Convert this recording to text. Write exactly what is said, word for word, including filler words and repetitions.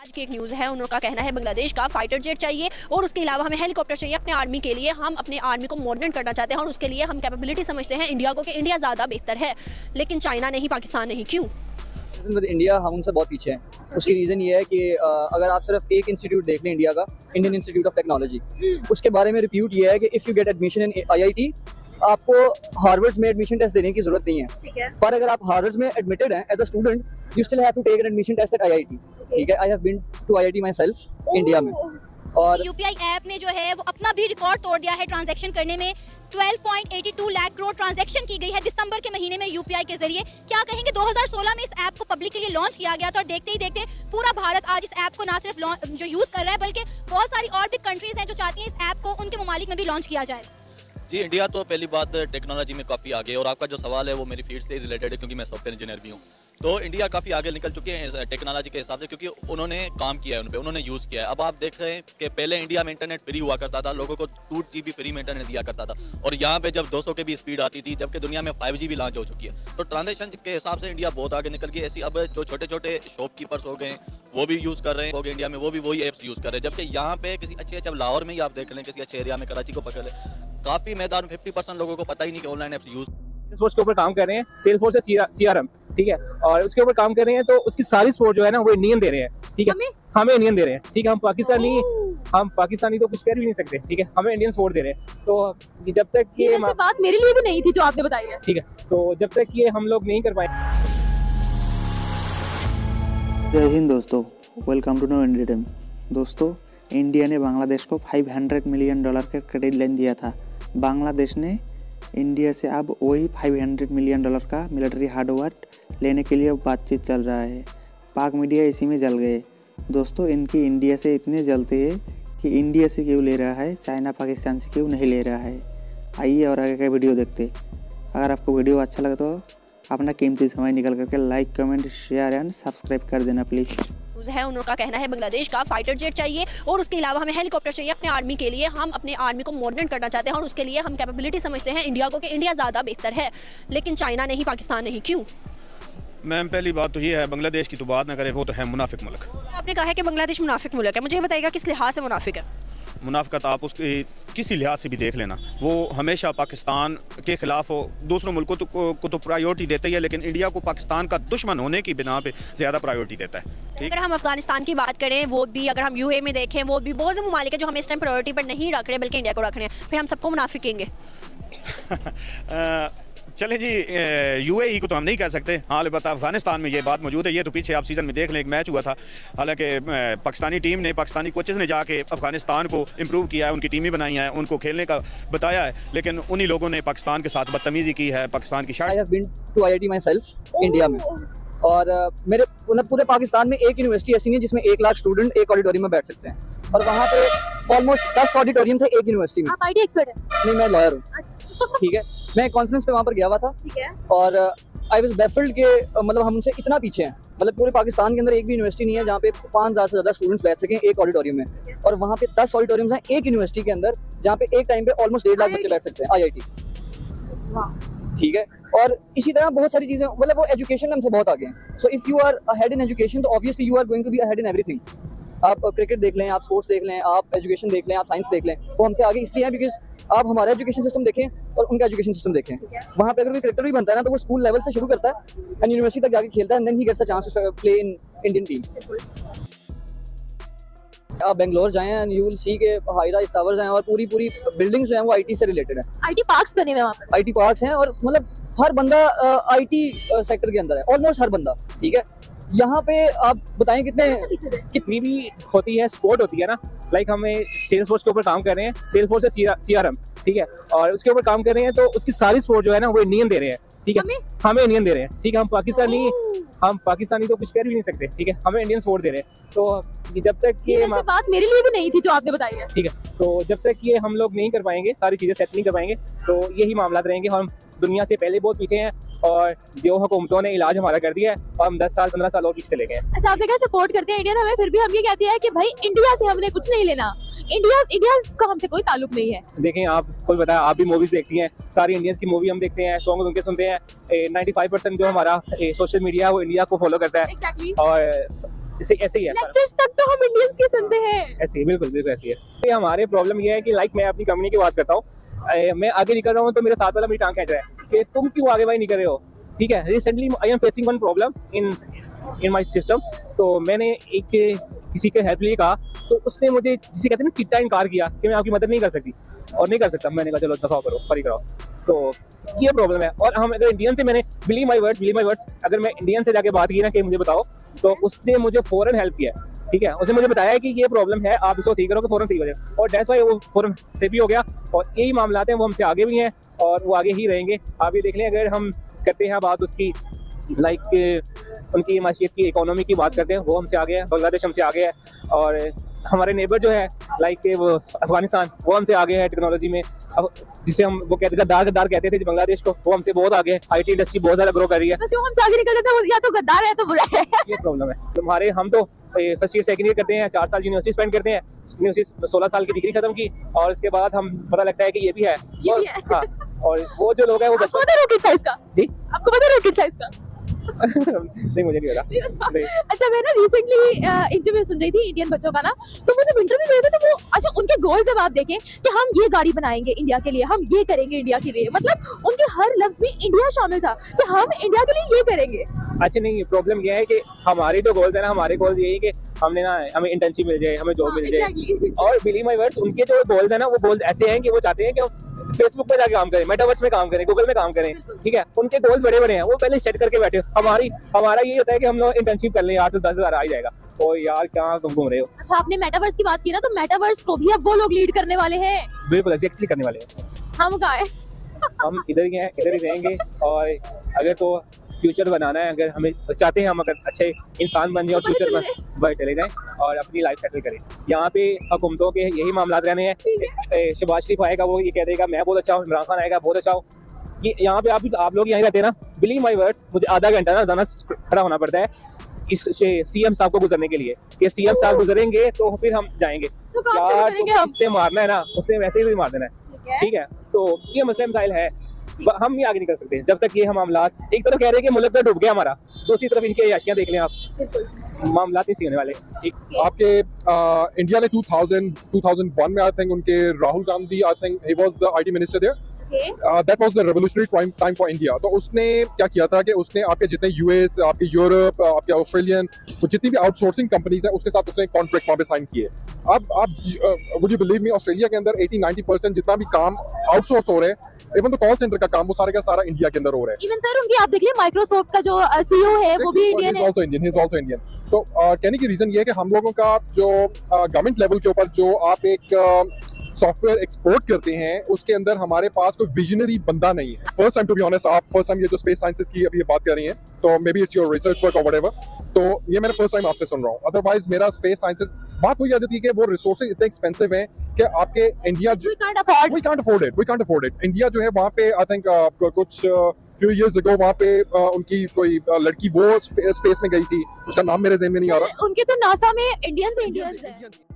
आज की एक न्यूज़ है, उनका कहना है बांग्लादेश का फाइटर जेट चाहिए और उसके अलावा हमें हेलीकॉप्टर चाहिए अपने आर्मी के लिए। हम अपने आर्मी को मॉडर्न करना चाहते हैं और उसके लिए हम कैपेबिलिटी समझते हैं इंडिया को कि इंडिया ज़्यादा बेहतर है, लेकिन चाइना नहीं, पाकिस्तान नहीं। क्यों? इंडिया हम उनसे बहुत पीछे हैं। उसकी रीज़न ये है कि अगर आप सिर्फ एक इंस्टीट्यूट देख लें इंडिया का, इंडियन इंस्टीट्यूट ऑफ टेक्नोलॉजी, उसके बारे में रिप्यूट ये है कि if you get admission in IIT, आपको हार्वर्ड्स में एडमिशन टेस्ट देने की जरूरत नहीं है, है। पर अगर आप हार्वर्ड्स में एडमिटेड हैं as a student, you still have to take an admission test at IIT. ठीक है, I have been to IIT myself India में। और यूपीआई ऐप ने जो है वो अपना भी रिकॉर्ड तोड़ दिया है ट्रांजैक्शन करने में। बारह पॉइंट आठ दो लाख करोड़ ट्रांजैक्शन की गई है दिसंबर के महीने में यूपीआई के जरिए। क्या कहेंगे, दो हज़ार सोलह में इस ऐप को पब्लिक के लिए लॉन्च किया गया था और देखते ही देखते पूरा भारत आज इस ऐप को ना सिर्फ जो यूज कर रहा है बल्कि बहुत सारी और भी कंट्रीज हैं जो चाहती हैं इस ऐप को उनके ममालिक में भी लॉन्च किया जाए। जी, इंडिया तो पहली बात टेक्नोलॉजी में काफ़ी आगे है और आपका जो सवाल है वो मेरी फील्ड से रिलेटेड है क्योंकि मैं सॉफ्टवेयर इंजीनियर भी हूँ। तो इंडिया काफ़ी आगे निकल चुके हैं टेक्नोलॉजी के हिसाब से क्योंकि उन्होंने काम किया है, उन पर उन्होंने यूज़ किया है। अब आप देख रहे हैं कि पहले इंडिया में इंटरनेट फ्री हुआ करता था, लोगों को टू जी बी फ्री में इंटरनेट दिया करता था और यहाँ पे जब दो सौ के भी स्पीड आती थी, जबकि दुनिया में फाइव जी भी लॉन्च हो चुकी है। तो ट्रांजेक्शन के हिसाब से इंडिया बहुत आगे निकल गई। ऐसी अब जो छोटे छोटे शॉपकीपर्स हो गए वो भी यूज़ कर रहे हैं, हो गए इंडिया में वो भी वही एप्स यूज़ कर रहे हैं। जबकि यहाँ पे किसी अच्छे अच्छे लाहौर में ही आप देख लें, किसी अच्छे एरिया में, कराची को पकड़ लें, काफ़ी मैदान में फिफ्टी परसेंट लोगों को पता ही नहीं कि ऑनलाइन एप्स यूज़ सोच के ऊपर काम कर रहे हैं, सेल्सफोर्स है, सीआरएम, ठीक है, और उसके ऊपर काम कर रहे हैं। तो उसकी सारी सपोर्ट जो है ना वो इंडियन दे रहे हैं, ठीक है, हमें हमें इंडियन दे रहे हैं, ठीक है। हम पाकिस्तानी हम पाकिस्तानी तो कुछ कर भी नहीं सकते, ठीक है, हमें इंडियन सपोर्ट दे रहे हैं। तो जब तक ये, ये बात मेरे लिए भी नहीं थी जो आपने बताई है, ठीक है, तो जब तक ये हम लोग नहीं कर पाए। जय हिंद दोस्तों, वेलकम टू नो इंडियन। दोस्तों, इंडिया ने बांग्लादेश को पाँच सौ मिलियन डॉलर का क्रेडिट लाइन दिया था। बांग्लादेश ने इंडिया से अब वही पाँच सौ मिलियन डॉलर का मिलिट्री हार्डवेयर लेने के लिए अब बातचीत चल रहा है। पाक मीडिया इसी में जल गए। दोस्तों, इनकी इंडिया से इतने जलते हैं कि इंडिया से क्यों ले रहा है, चाइना पाकिस्तान से क्यों नहीं ले रहा है। आइए और आगे का वीडियो देखते। अगर आपको वीडियो अच्छा लगा तो अपना कीमती समय निकल करके like, comment, share and subscribe कर देना प्लीज़। है, उनका कहना है बांग्लादेश का फाइटर जेट चाहिए और उसके अलावा हमें हेलीकॉप्टर चाहिए अपने आर्मी के लिए। हम अपने आर्मी को मॉडर्न करना चाहते हैं और उसके लिए हम कैपेबिलिटी समझते हैं इंडिया को कि इंडिया ज़्यादा बेहतर है, लेकिन चाइना नहीं, पाकिस्तान नहीं। क्यों? मैम, पहली बात तो ये है, बांग्लादेश की तो बात ना करें, वो तो है मुनाफिक मुल्क। आपने कहा है कि बांग्लादेश मुनाफिक मुल्क है, मुझे ये बताइएगा किस लिहाज से मुनाफिक है? मुनाफिकत आप उसकी किसी लिहाज से भी देख लेना, वो हमेशा पाकिस्तान के खिलाफ हो, दूसरों मुल्कों तो, को, को तो प्रायोरिटी देता ही है, लेकिन इंडिया को पाकिस्तान का दुश्मन होने की बिना पे ज़्यादा प्रायोरिटी देता है। ठीक? अगर हम अफगानिस्तान की बात करें, वो भी अगर हम यूए में देखें, वो भी बहुत से ममालिक है जो हम इस टाइम प्रायोरिटी पर नहीं रख रहे बल्कि इंडिया को रख रहे हैं, फिर हम सबको मुनाफिक कहेंगे? चले जी, यूएई को तो हम नहीं कह सकते। हाँ, अलबत्ता अफगानिस्तान में ये बात मौजूद है। ये तो पीछे आप सीज़न में देख लें, एक मैच हुआ था, हालांकि पाकिस्तानी टीम ने, पाकिस्तानी कोचेज़ ने जाके अफगानिस्तान को इम्प्रूव किया है, उनकी टीमें बनाई हैं, उनको खेलने का बताया है, लेकिन उन्हीं लोगों ने पाकिस्तान के साथ बदतमीज़ी की है। पाकिस्तान की I have been to IIT myself India में, और uh, मेरे पूरे पाकिस्तान में एक यूनिवर्सिटी ऐसी नहीं जिसमें एक लाख स्टूडेंट एक ऑडिटोरियम में बैठ सकते हैं, और वहाँ पे ऑलमोस्ट दस ऑडिटोरियम थे एक यूनिवर्सिटी में। आप आईटी एक्सपर्ट हैं? नहीं, मैं लॉयर हूँ, ठीक है। मैं कॉन्फ्रेंस पे वहाँ पर गया हुआ था, ठीक है, और आई वाज बैफल्ड के uh, मतलब हम उनसे इतना पीछे हैं। मतलब पूरे पाकिस्तान के अंदर एक भी यूनिवर्सिटी नहीं है जहाँ पे पाँच हज़ार से ज़्यादा स्टूडेंट्स बैठ सकें एक ऑडिटोरियम में, और वहाँ पे दस ऑडिटोरियम्स हैं एक यूनिवर्सिटी के अंदर जहाँ पे एक टाइम पे ऑलमोस्ट डेढ़ लाख बच्चे बैठ सकते हैं। आई आई टी, ठीक है। और इसी तरह बहुत सारी चीज़ें, मतलब वो एजुकेशन में हमसे बहुत आगे हैं। So if you are ahead in education तो obviously you are going to be ahead in everything. आप क्रिकेट देख लें, आप स्पोर्ट्स देख लें, आप एजुकेशन देख लें, आप साइंस देख लें, वो हमसे आगे इसलिए है बिकॉज आप हमारा एजुकेशन सिस्टम देखें और उनका एजुकेशन सिस्टम देखें। वहाँ पे अगर कोई क्रिकेटर भी बनता है ना तो वो स्कूल लेवल से शुरू करता है एंड यूनिवर्सिटी तक जाके खेलता है, and then he gets a chance to play in Indian team. आप बेंगलोर जाएं एंड यू विल सी के हाई राइज टावर्स हैं और पूरी पूरी बिल्डिंग्स जो हैं वो आईटी से रिलेटेड है। आईटी पार्क्स बने हुए हैं वहाँ पे, आईटी पार्क्स हैं, और मतलब हर बंदा आईटी सेक्टर के अंदर है, ऑलमोस्ट हर बंदा, ठीक है। यहाँ पे आप बताएं कितने कितनी भी होती है सपोर्ट होती है ना, लाइक हमें सेल्सफोर्स के ऊपर काम कर रहे हैं, सेल्सफोर्स है, सीआरएम, ठीक है, और उसके ऊपर काम कर रहे हैं। तो उसकी सारी सपोर्ट जो है ना वो इंडियन दे रहे हैं, ठीक है, हमें हमें इंडियन दे रहे हैं, ठीक है। हम पाकिस्तानी हम पाकिस्तानी तो कुछ कर भी नहीं सकते, ठीक है, हमें इंडियन सपोर्ट दे रहे हैं। तो जब तक ये बात मेरे लिए भी नहीं थी जो आपने बताई है, ठीक है, तो जब तक ये हम लोग नहीं कर पाएंगे, सारी चीज़ें सेट नहीं कर पाएंगे, तो यही मामला रहेंगे। हम दुनिया से पहले बहुत पीछे हैं और जो हुकूमतों ने इलाज हमारा कर दिया है और हम दस साल पंद्रह साल और पीछे चले गए। अच्छा, आप क्या सपोर्ट करते हैं इंडियन हमें, फिर भी हम ये कहते हैं कि भाई इंडिया से हमने कुछ नहीं लेना, इंडिया इंडिया का हमसे कोई ताल्लुक नहीं है। देखें, आप कोई बताया, आप भी मूवीज देखती हैं, सारी इंडियंस की मूवी हम देखते हैं, सॉन्ग उनके सुनते हैं। नाइन्टी फाइव परसेंट जो हमारा सोशल मीडिया है वो इंडिया को फॉलो करता है, exactly. और इसे ऐसे ही है, लेक्चर्स तक तो हम इंडियंस के सुनते हैं। ऐसे ही बिल्कुल बिल्कुल ऐसे ही है। तो हमारे प्रॉब्लम ये है कि लाइक मैं अपनी कंपनी की बात करता हूँ, मैं आगे निकल रहा हूँ तो मेरे साथ वाला मेरी टांग खींच रहा है कि तुम क्यों आगे भाई नहीं कर रहे हो, ठीक है। Recently I am facing one problem in in my system, तो मैंने एक किसी के हेल्प लिए कहा तो उसने मुझे जिसे कहते हैं ना चिट्टा इनकार किया कि मैं आपकी मदद नहीं कर सकती और नहीं कर सकता। मैंने कहा चलो दफा करो, फरी कराओ। तो ये प्रॉब्लम है। और हम अगर इंडियन से, मैंने believe my words believe my words अगर मैं इंडियन से जाके बात की ना कि मुझे बताओ, तो उसने मुझे फौरन हेल्प किया, ठीक है। उसने मुझे बताया कि ये प्रॉब्लम है, आप इसको सही करोगे फौरन सही हो जाएगा, और दैट्स व्हाई वो फौरन से भी हो गया। और यही मामला हैं वो हमसे आगे भी हैं और वो आगे ही रहेंगे। आप ये देख लें, अगर हम करते हैं बात उसकी लाइक उनकी माशियत की, इकोनॉमी की बात करते हैं, वो हमसे आगे है, बांग्लादेश हमसे आगे है, और हमारे नेबर जो है लाइक वो अफगानिस्तान, वो हमसे आगे है टेक्नोलॉजी में। अब जिसे हम वो कहते गद्दार गद्दार कहते थे बांग्लादेश को, वो हमसे बहुत आगे है। आईटी इंडस्ट्री बहुत ज़्यादा ग्रो कर रही है। जो हमसे आगे निकल जाता है वो या तो गद्दार है तो बुरा है। ये प्रॉब्लम है तुम्हारे। हम तो फर्स्ट ईयर सेकंड ईयर करते हैं, चार साल यूनिवर्सिटी स्पेंड करते हैं, यूनिवर्सिटी सोलह साल की डिग्री खत्म की, और इसके बाद हम पता लगता है कि ये भी है, ये और, भी है। हाँ, और वो जो लोग हैं वो आपको पता है रॉकेट साइंस का? जी आपको पता है रॉकेट साइंस का? नहीं मुझे नहीं पता। नहीं। अच्छा, मैं ना रिसेंटली इंटरव्यू सुन रही थी इंडियन बच्चों का ना, तो मुझे इंटरव्यू दे रहे थे तो वो अच्छा उनके गोल जब आप देखें कि हम ये गाड़ी बनाएंगे इंडिया के लिए, हम ये करेंगे इंडिया के लिए, मतलब उनके हर लफ्ज में इंडिया शामिल था कि हम इंडिया के लिए ये करेंगे। अच्छा नहीं, प्रॉब्लम ये है कि हमारी जो गोल्स है ना, हमारे गोल्स यही कि हमने ना हमें इंटर्नशिप मिल जाए, हमें जॉब मिल जाए। exactly. और बिलीव माय वर्ड्स, उनके जो गोल्स है ना वो गोल्स ऐसे हैं कि वो चाहते हैं कि हम फेसबुक पे जाके काम करें, मेटावर्स में काम करें, गूगल में काम करें, ठीक है। उनके गोल्स बड़े बड़े हैं, वो पहले सेट करके बैठे। हमारी हमारा ये होता है कि हम लोग इंटर्नशिप कर लें, आठ से दस हजार आ ही जाएगा। ओ यार कहाँ तुम घूम रहे हो। अच्छा, आपने मेटावर्स की बात की ना, तो मेटावर्स को भी अब वो लोग लीड करने वाले हैं। बिल्कुल एग्जैक्टली करने वाले हैं। हम कहाँ हैं? हम इधर ही हैं, इधर ही रहेंगे। और अगर तो फ्यूचर बनाना है, अगर हमें चाहते हैं हम अगर अच्छे इंसान बन जाए और फ्यूचर में बढ़ चले जाएं और अपनी लाइफ सेटल करें। यहाँ पे हुकूमतों के यही मामला रहने हैं। शहबाज शरीफ आएगा, वो ये कह देगा मैं बहुत अच्छा हूँ, इमरान खान आएगा बहुत अच्छा हूँ। ये यहाँ पे आप आप लोग यहीं रहते हैं ना, बिलीव माय वर्ड्स, मुझे आधा घंटा ना जाना खड़ा होना पड़ता है इस सीएम साहब को गुजरने के लिए। ये सीएम साहब गुजरेंगे तो फिर हम जाएंगे। यार तो इससे मारना है ना, उसने वैसे ही मार देना है, ठीक है। तो ये मसले मसाइल है, हम भी आगे नहीं कर सकते जब तक ये हम मामला। एक तरफ कह रहे हैं कि मुल्क तो डूब गया हमारा, दूसरी तरफ इनकी अयाशियां देख लें आप, मामला नहीं सी होने वाले। आपके आ, इंडिया ने two thousand two thousand one में आई थिंक उनके Rahul Gandhi, I think he was the IT minister there, that was the revolutionary time for India. तो उसने क्या किया था कि उसने आपके जितने यूएस, आपके यूरोप, आपके ऑस्ट्रेलियन, वो जितनी भी आउटसोर्सिंग कंपनीज हैं उसके साथ उसने कॉन्ट्रैक्ट वहाँ पे साइन किए। अब आप would you believe me, Australia के अंदर अस्सी नब्बे परसेंट जितना भी काम आउटसोर्स हो रहे हैं, इवन तो कॉल सेंटर का काम, वो सारा का सारा इंडिया के अंदर हो रहा है। इवन सर उनकी आप देखिए माइक्रोसॉफ्ट का जो सीईओ है वो भी इंडियन है। Also Indian, he is also Indian. तो कहने की रीजन ये है कि हम लोगों का जो गवर्नमेंट लेवल के ऊपर जो आप एक सॉफ्टवेयर एक्सपोर्ट करते हैं, उसके अंदर हमारे पास कोई विजनरी बंदा नहीं है। First time to be honest, आप फर्स्ट टाइम ये जो स्पेस साइंसेस की अभी ये बात कर रही हैं, तो maybe it's your research work और व्हाटएवर, तो ये मैंने फर्स्ट टाइम आपसे सुन रहा हूँ। अदरवाइज मेरा स्पेस साइंसेस बात वही आ जाती है कि वो रिसोर्सेज इतने एक्सपेंसिव हैं कि आपके India We can't afford. we can't afford it, we can't afford it। India जो है वहाँ पे आई थिंक कुछ फ्यू इयर्स अगो वहाँ पे uh, उनकी कोई uh, लड़की वो स्पेस में गई थी, उसका नाम मेरे ज़हन में नहीं आ रहा। उनके तो नासा में इंडियंस इंडियंस है।